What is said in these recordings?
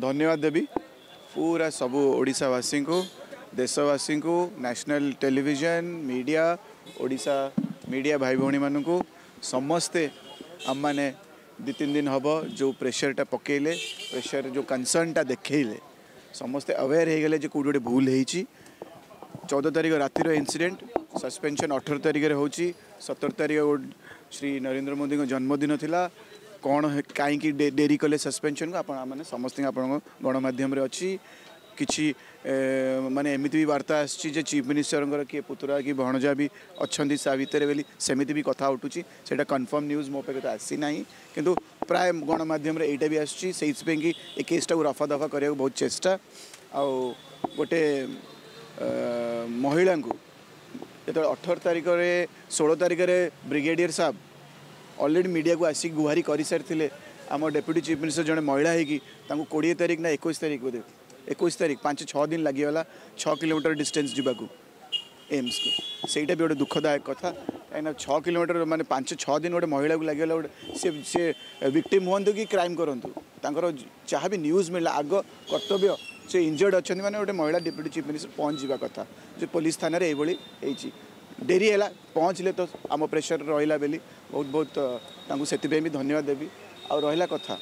धन्यवाद देवी पूरा सबू ओडिशावासी को देशवासी को national television media Odisha media भाई भौणी मान को समस्ते आम मैंने 2-3 दिन हम जो प्रेशरटा पकेले प्रेशर जो कनसर्नटा देखले समस्ते अवेयर हो गले कौट गोटे भूल होती 14 तारिख रातिर इंसिडेंट सस्पेंशन 18 तारिख हो 17 तारिख श्री नरेंद्र मोदी को जन्मदिन थिला कौन कहीं डेरी कले सस्पेंशन को आपने समस्त गणमाध्यम अच्छी किसी माने एमती भी वार्ता आसी चीफ मिनिस्टर किए पुतरा कि भणजा भी अच्छा सा भितर बोली सेमती भी कथा उठुची से कन्फर्म न्यूज मो पे तो आसी ना किंतु प्राय गणमाध्यम यहाँ भी आसी कि ए केसटा को रफा दफा करने बहुत चेष्टा आ गोटे महिला को जो 18 तारिख 16 तारिख ब्रिगेडियर साहब ऑलरेडी मीडिया को आसिक गुहारी कर सारी आम डेप्यूटी चीफ मिनिस्टर जड़े महिला होगी 20 तारिख ना 21 तारिख बोधे 21 तारिख 5-6 दिन लगिगला 6 किलोमीटर डिस्टेंस जावाक एम्स को सहीटा भी गोटे दुखदायक कथा कहीं 6 किलोमीटर माने 5-6 दिन गोटे महिला को लगिगला गोटे सी विक्टिम हूँ कि क्राइम करूँ जहाँ भी न्यूज़ मिलला आग कर्तव्य से इंजर्ड अच्छा माने गोटे महिला डेप्यूटी चीफ मिनिस्टर पहुँच जावा कथा जो पुलिस थाना ये डेरी है पहुँचले तो आम प्रेशर रहा बेली बहुत बहुत से भी धन्यवाद देवी आ रहा कथा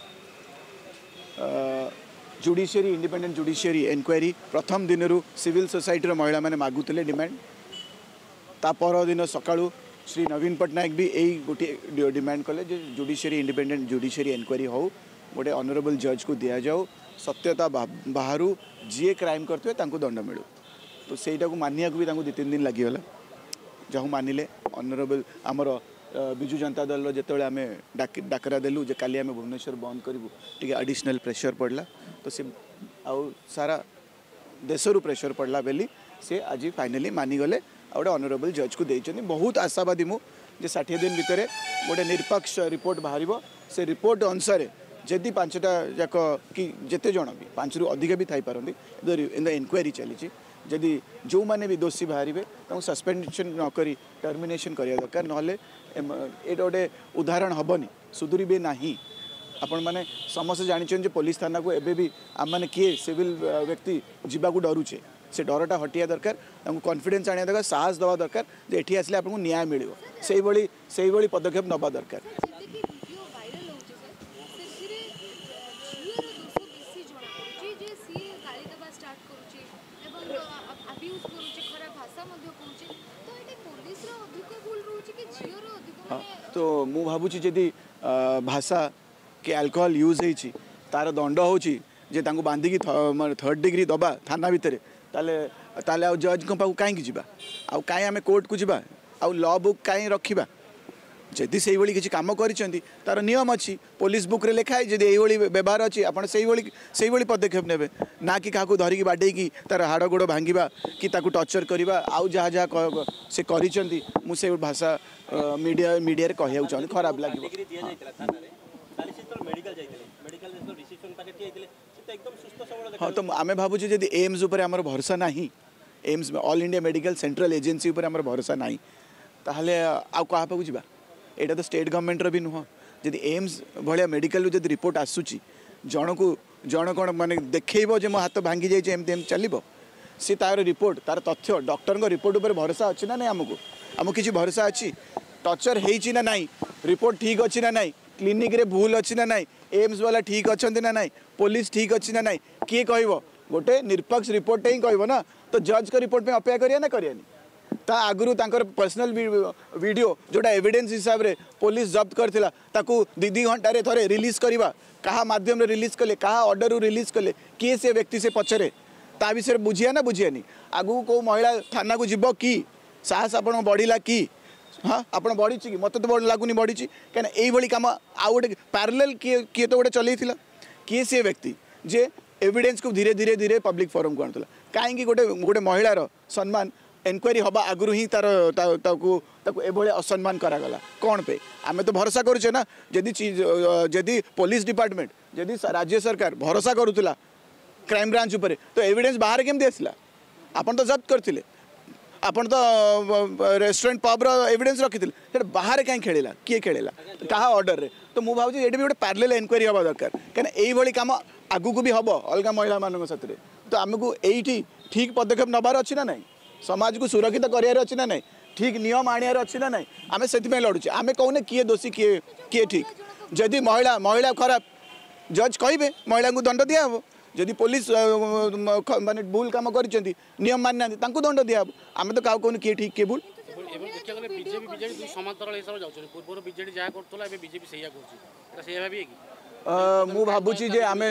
जुडिशियरी इंडिपेंडेंट जुडिशियरी एनक्वायरी प्रथम दिन सिविल सोसाइटी महिला माने मागुले डिमांड ता पर दिन सकाळु श्री नवीन पट्टनायक भी यही गोटे डिमांड कले जुडिशियरी इंडिपेंडेंट जुडिशियरी एनक्वायरी हो गोटे ऑनरेबल जज को दि जाऊ सत्यता बाहर जी क्राइम करते दंड मिलू तो सहीटा को मानिया भी 2-3 दिन लगिगला जहाँ मानिले ऑनरेबल आमर विजु जनता दल जिते आम डाकरा देलु जे काली आम भुवनेश्वर बंद करूँ टी एडिशनल प्रेशर पड़ला तो सी आउ सारा देशरू प्रेशर पड़ला बेली से आज फाइनाली मानिगले गोटे ऑनरेबल जज को देते बहुत आशावादी मुझे 60 दिन भितर गोटे निरपेक्ष रिपोर्ट बाहर से रिपोर्ट अनुसार जदि 5टा जाक कि जिते जन भी 5 रु अधिक भी थी पारती इनक्वायरी चली जदि जो मैंने भी दोषी बाहर सस्पेंशन नक टर्मिनेशन करने दरकार ना ये गोटे उदाहरण हेनी सुधुरी भी ना आपण मैंने समस्त जानते पुलिस थाना को एबे भी आम मैंने किए सिविल व्यक्ति जावाक डरुचे से डरटा हटिया दरकार कॉन्फिडेंस आने दरकार साहस दवा दरकार जे एठी आसले आपको न्याय मिलियो सेही भली पदक्षेप नबा दरकार। तो मु भावुची जदि भाषा के अल्कोहल यूज होती तार दंड हो बांधिकी 3rd डिग्री दबा थाना भितर ताले आ जज पाक कहीं जा कहीं आम कोर्ट को जा लॉ बुक कहीं रखा जदि से किसी कम कर तार नियम अच्छी पुलिस बुक रे लिखाई जदि ये व्यवहार अच्छी आप से पदक्षेप ने ना कि क्या धरिकी बाडेकी तार हाड़ गोड़ भांगा कि टर्चर करवा आउ जहाँ जहाँ से कर भाषा मीडिया रे कहया चाहूँ खराब लगे। हाँ तो आम भावुँ जब एम्स उपर आमर भरोसा ना AIIMS all India medical central agency उपर आमर भरोसा ना ताहले आउ क्या पाक जा यहाँ तो स्टेट गवर्नमेंट भी नुह जदि एम्स भाया मेडिकल जब रिपोर्ट आसूची जन कौन माने देखो जे मो हाथ भांगी जाइए एमती चलो सी तार रिपोर्ट तार तथ्य डॉक्टर रिपोर्ट उपर भरोसा अच्छी ना नहीं आमको किसी भरोसा अच्छी टर्चर होती ना नहीं रिपोर्ट ठीक अच्छी ना नहीं क्लिनिक रे भूल अच्छी ना नहीं एम्स वाला ठीक अच्छा ना नहीं पुलिस ठीक अच्छी ना नहीं किए कह गोटे निरपेक्ष रिपोर्ट ही कह ना तो जज का रिपोर्ट में अपेक्षा करिया ना करियानी ता आगुरु तांकर पर्सनल वीडियो जोटा एविडेंस हिसाब रे पुलिस जब्त करथिला ताकू 2 घंटा रे थरे रिलीज करवा कहा माध्यम रे रिलीज कले कहा ऑर्डर रिलीज कले किए से व्यक्ति से पचरे ता विषय बुझिया ना बुझियानी आगु को महिला थाना को जीव कि साहस आपण बढ़िला कि हाँ आपड़ बढ़ी कि मत तो लगुनि बढ़ी कहीं यही कम आउ गोटे पैरेलल किए तो गोटे चलता किए सी व्यक्ति जे एविडेंस को धीरे धीरे धीरे पब्लिक फोरम को आणुला कहीं गोटे महिलार सम्मान एनक्वायरी हवा आगु ही तार एभली असम्मान करागला कौन पे आम तो भरोसा करुचे ना जदि पुलिस डिपार्टमेंट जदि राज्य सरकार भरोसा करूला क्राइम ब्रांच उपरे तो एविडेंस बाहर केमती आसला आपन तो जब्त करथिले आपण तो रेस्टोरेंट पब्र एविडेंस रखी बाहर कहीं खेला किए खेला क्या ऑर्डर रे तो मुझे भावी ये भी गोटे पैरेलल इनक्वारी हवा दरकार कहीं यही कम आगू को भी हम अलग महिला मान साथी तो आमको यही ठीक पदक्षेप नबार अच्छी ना नहीं समाज को सुरक्षित करार अच्छी ना नहीं ठीक नियम आनियार अच्छी ना नहीं आम से लड़ुचे आम कहूने किए दोषी किए किए ठीक जदि महिला महिला खराब जज कहे महिला को दंड दिया हे जदि पुलिस माने भूल काम कर नियम मानि ना दंड दिया आम तो क्या कहूँ किए ठीक किए भूल मु भावुची जे आम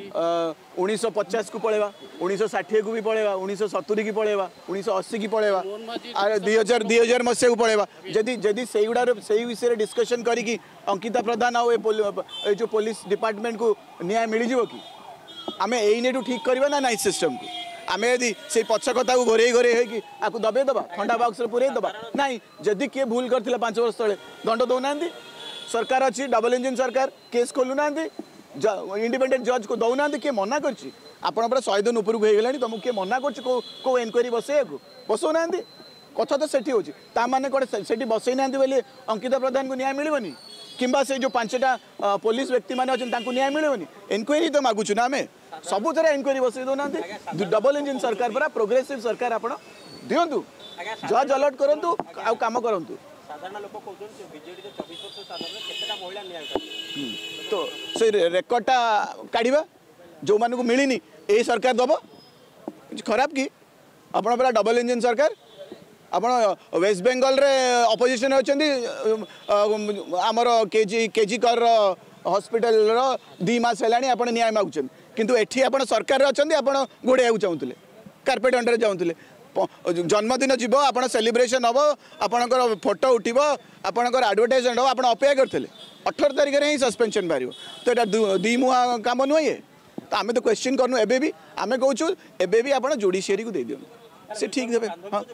1950 को पलैवा 1960 को भी पलैवा 1970 की पलैवा 1980 की पलैवा 2000 मसीहा को पलैवा जदि जदि से विषय डिस्कशन करी अंकिता प्रधान आउ जो पुलिस डिपार्टमेंट को न्याय मिल जाव कि आम यही ठीक करवा ना नाइट सिस्टम को आम यदि से पछ कथा को घोरे घोरे हो दबे दबा ठंडा बॉक्स पूरे दबा ना जदि किए भूल करथिला 5 वर्ष तले दंड दौना सरकार अच्छी डबल इंजिन सरकार केस खोलुना इंडिपेंडेंट जज को दौना किए मना कर पूरा 100 दिन उपरक हो गला तुमको किए मना कर एनक्वारी बसैया बसौना कथा तो सेठी होची माने कौन से बसई ना बोली अंकिता प्रधान को न्याय मिलनी किंबा से जो 5टा पुलिस व्यक्ति मैंने अच्छे न्याय मिलनी एनक्वारी तो मागुचु ना आम सबुथ एनक्वारी बसई दौना डबल इंजिन सरकार पूरा प्रोग्रेसिव सरकार आप दिंतु जज अलर्ट करूँ आउ कम करूँ साधारण लोक कहते बीजेडी 24 वर्ष साधारण केतेटा महिला न्याय तो से रेकर्डटा काढ़ा जो मान को मिलनी यही सरकार दब खराब कि आपण पूरा डबल इंजिन सरकार आपण वेस्ट बेंगल रे अपोजिशन अच्छा आमर केजी कर हॉस्पिटल रो 2 मास है आप न्याय मागुन किंतु एठी आपण सरकार अच्छा आप गोड़े चाहूले कार्पेट अंडर चाहूले जन्मदिन जीव आप सेलिब्रेशन हम आपणकर फोटो उठब आपणकर आडभटाइजमेंट हम आप अपेक्षा करते 18 तारिख में ही सस्पेंशन बाहर तो यहाँ दी मुहा काम नुह ये तो आम तो क्वेश्चन करनु एबे भी आम कहूँ एबे भी आप जुडिशियरी को दे दिखाँ से ठीक देवे हाँ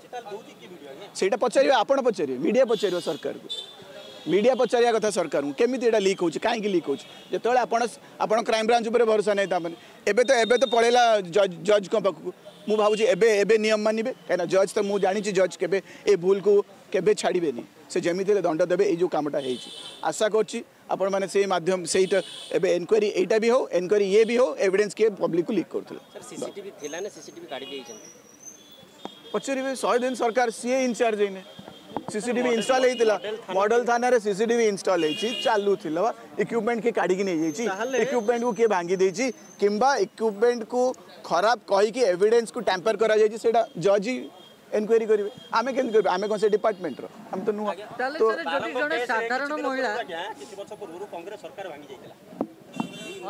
से पचारे आप पचारे मीडिया पचार सरकार को मीडिया पचारिया कथा सरकार को केमी यहाँ लीक हो कहीं लीक हो जो आप क्राइम ब्रांच उपर भरोसा नहीं ताने एबे तो पड़ेगा जज को पाखक मु भावुँ एबे नियम मानवे कहीं जज तो मुझे जानी जज के ए भूल को केबे छाड़े से जमी दंड देवे ये कामटा हो आशा कर मैंने से माध्यम से एनक्वारी यहाँ भी हो एनक्वारी ये भी हो एविडेंस किए पब्लिक को लीक कर पचारे 100 दिन सरकार सीए इनचार्ज है सीसीटीवी इंस्टॉल होता मॉडल थाना रे सीसीटीवी इंस्टॉल चालू इक्विपमेंट के काढ़ी नहीं जाइए इक्विपमेंट को किए भांगी देछि किंबा इक्विपमेंट को खराब कहीकि एविडेंस को टैंपर करा जाइए सेटा जज ही एनक्वायरी करेंगे आम केमती करेंगे आम कौन से डिपार्टमेंट रो हम तो नुह तो साधारण महिला किछि वर्ष पूर्व कांग्रेस सरकार भांगी जाइतला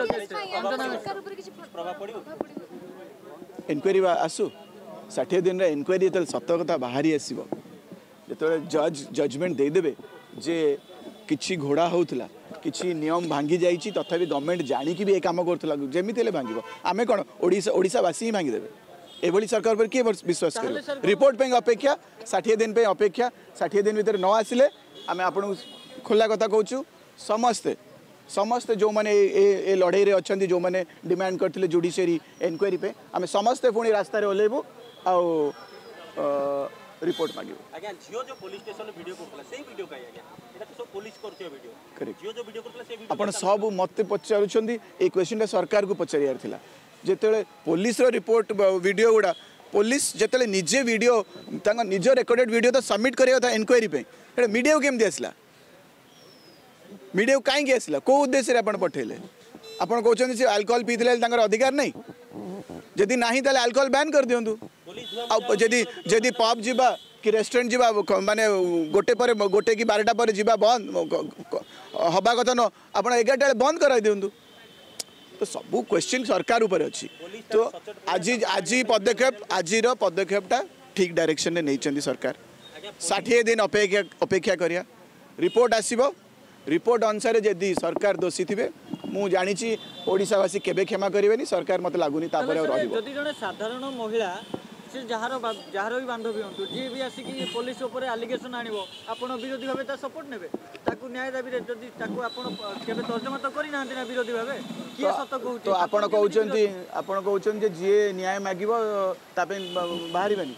एनक्वायरी आसू 60 दिन रे एनक्वायरी तो सत कथा बाहरी आसो जो जज जजमेंट देदेवे जे किछि घोड़ा होता किछि नियम भांगी जाइए तथापि गवर्नमेंट जानिकी भी ये कम करूला जमी भांग आम कौन ओडिशावासी ही भांगीदेवे एभली सरकार पर किए विश्वास कर रिपोर्ट पे अपेक्षा 60 दिन पे अपेक्षा 60 दिन भितर न आसिले आम आपन खोला कथा कहूँ समस्ते समस्ते जो मैंने ए लड़ाई रे अच्छा जो मैंने डिमांड करते जुडिशियरी एनक्वायरी पे आम समस्ते पुणी रास्तार ओल्लैबू आउ रिपोर्ट मांगे आज्ञा जियो जो पुलिस स्टेशन वीडियो करथला सेही वीडियो काई आज्ञा एटा तो सब पुलिस करथियो वीडियो करेक्ट जियो जो वीडियो करथला से वीडियो आपण सब मते पचारुछंदी ए क्वेश्चन सरकार को पचारियार थिला जेतेले पुलिस रो रिपोर्ट वीडियो गुडा पुलिस जेतेले निजे वीडियो तांगा निज रेकॉर्डेड वीडियो तो सबमिट करियो था एनक्वायरी पे एटा मीडिया केम दिसला मीडिया काई के आसला को उद्देश्य रे आपण पठेले आपण कहउछन से अल्कोहल पीथिले तांगर अधिकार नहीं जदि नाही ताले अल्कोहल बैन कर दियंतु जदि पब जीवा कि रेस्टोरेंट जीवा माने गोटे कि 12टा पर जीवा बंद हवा कथा न आप 11टा बंद करा दिंतु तो सबू क्वेश्चन सरकार ऊपर अच्छी तो आज पदक्षेपटा ठीक डायरेक्शन में नहीं सरकार 60 दिन अपेक्षा करिया रिपोर्ट आसीबो रिपोर्ट अनुसार जदि सरकार दोषी थे मु जानी ओडिशावासी केबे क्षमा करेंगे सरकार मत लगुनि साधारण महिला से जार भी बांधवी हूँ जी भी आसिक पुलिस उपर आलिगेसन आण आप विरोधी भाव सपोर्ट ने न्याय दाबी जदि तर्जमा तो करना विरोधी भाव किए सत कहूँ तो आप कहते जी न्याय मागिब बाहर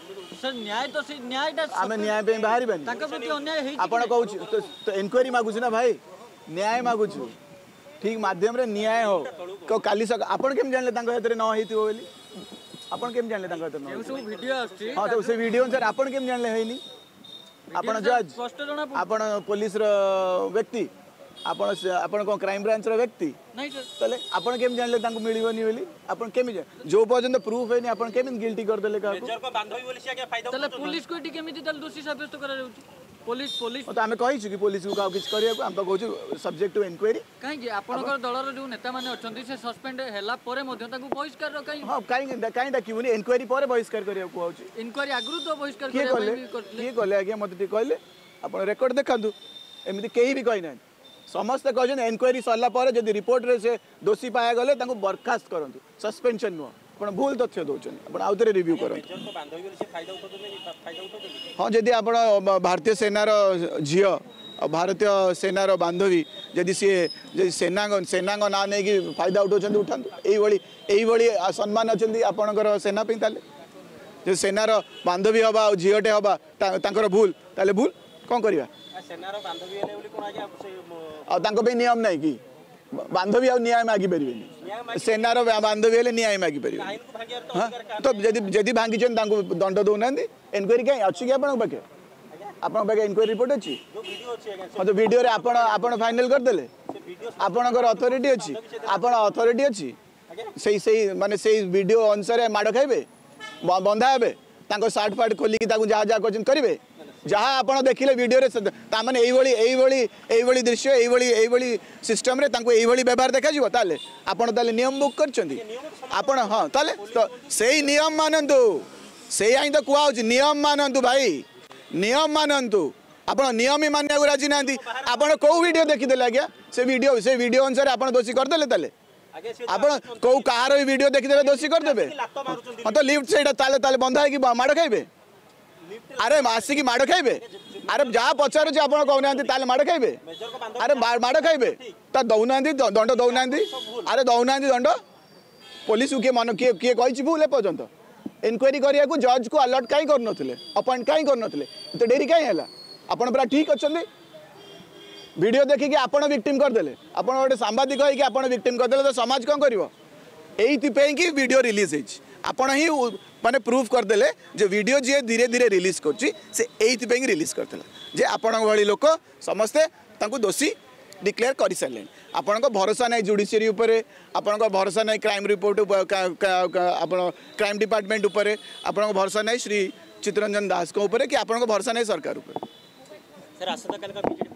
सर न्याय तो से न्यायटा आम न्याय पे बाहर तांका प्रति अन्याय हेई आपण कहूँ तो इनक्वारी मागुछु ना भाई न्याय मागुछु ठीक माध्यम रे न्याय हो काली सक आपण केम जानले तांको हेतरे न हेतिबो बोली आपण केम जानले तांको हेतरे न सब वीडियो आछि हां तो से वीडियो अनुसार आपण केम जानले हेनी आपण जज स्पष्ट जणा आपण पुलिस रो व्यक्ति आपण को क्राइम ब्रांच रो व्यक्ति नहीं सर तले आपण केम जानले तांको मिलिबोनी बोली आपण केम जो पर्यंत प्रूफ हेनी आपण केम गिल्टी कर देले का मेजर को बांधवी बोली से आगे फायदा तले पुलिस को केमिति तले दोषी साब्यस्त करा जाउची पुलिस तो आमे कहिछु कि पुलिस को किछ करिया को हम तो कहछु सब्जेक्ट टू इंक्वायरी काहे कि आपनकर दलर जो नेता माने अछंती से सस्पेंड हैला परे मध्ये ताकू बहिष्कार रखाई हां काई डाकिबोनी इंक्वायरी परे बहिष्कार करिया को आउची इंक्वायरी आगु तो बहिष्कार के कले आगे मते टी कहले आपण रेकॉर्ड देखंतु एमिति केही भी कहि नै समस्त कहजन इंक्वायरी सरला परे जदी रिपोर्ट रे से दोषी पाया गले ताकू बर्खास्त करंतु सस्पेंशन नो आपण भूल तथ्य दोचन आपण आउतरे रिव्यू करंतु मेजर को बांधवी बोली से फायदा उठो हाँ जदि आप भारतीय सेनार झील भारतीय सेनार बांधवी जदि सी सेना ना नहीं कि फायदा उठाऊँ उठातु यही सम्मान अच्छा आपणकर सेना जो सेनार बांधवी हवा झीलटे हवा भूल ताले भूल कौन करवा सेनार बांधवी हेले बोली कोन आगे से नियम नहीं कि बांधवी आ न्याय मागी पारे सेनार बांधवी हेले न्याय मागी पारे आईन को भागियार तो हाँ अधिकार तो जदि भांगी दंड दौना इनक्वारी कहीं अच्छी कि आप पाखे आप इनक्वारी रिपोर्ट अच्छी जो वीडियो अछि आगे हाँ तो वीडियो रे आपण फाइनल करदेले से वीडियो आपणकर अथॉरिटी अच्छी आपण अथॉरिटी अच्छी से माने से वीडियो अनुसार माड़ खाइबे बंधा हेबे तांको सार्ट फार्ट खोलिकी ताकू जहाँ जहाँ क्वेश्चन करेंगे जहाँ आप देखिले वीडियो रे ताମାନେ एई दृश्य एई सिस्टम रे तांको एई व्यवहार देखा जिवो ताले आपण ताले नियम बुक करछंती आपण हां ताले तो सेही नियम मानंतु सेही आइ तो कुआ होची नियम मानंतु भाई नियम मानंतु आपण नियम ही मानने को राजी नांती आपण को वीडियो देखि देले आज्ञा से वीडियो अनुसार आपण दोषी कर देले ताले आपण को कहार वीडियो देखि देले दोषी कर देबे हां तो लिफ्ट सेटा ताले ताले बंधा है कि माड़ खाइबे अरे आसिकी माड़ खाइबे अरे जहाँ पचारे आप कहना माड़ खाइबे अरे माड़ खाइबे तो दौना दंड दौना अरे दौना दंड पुलिस को किए मन किए कही भूल एपर्यंत इनक्वारी करिया को जज को अलर्ट कहीं कर अपॉइंट कहीं कर तो डेरी कहीं है आपड़ पूरा ठीक अच्छा वीडियो देखिए आपड़ विक्टिम करदे आप गोटे सांबादिक होकर विक्टिम करदे तो समाज कौन कर कि वीडियो रिलीज आपण ही माने प्रूफ करदेले जो वीडियो जी धीरे धीरे रिलीज कर रिलीज करते जे आपण भली लोक समस्ते तांको दोषी डिक्लेयर कर सारे आपण भरोसा नहीं जुडिशियरी उपरे आपण भरोसा नहीं क्राइम रिपोर्ट आपण क्राइम डिपार्टमेंट उपरे आपण भरोसा नहीं श्री चित्तरंजन दास को ऊपर कि आपण भरोसा नहीं सरकार ऊपर सर आसंता काल का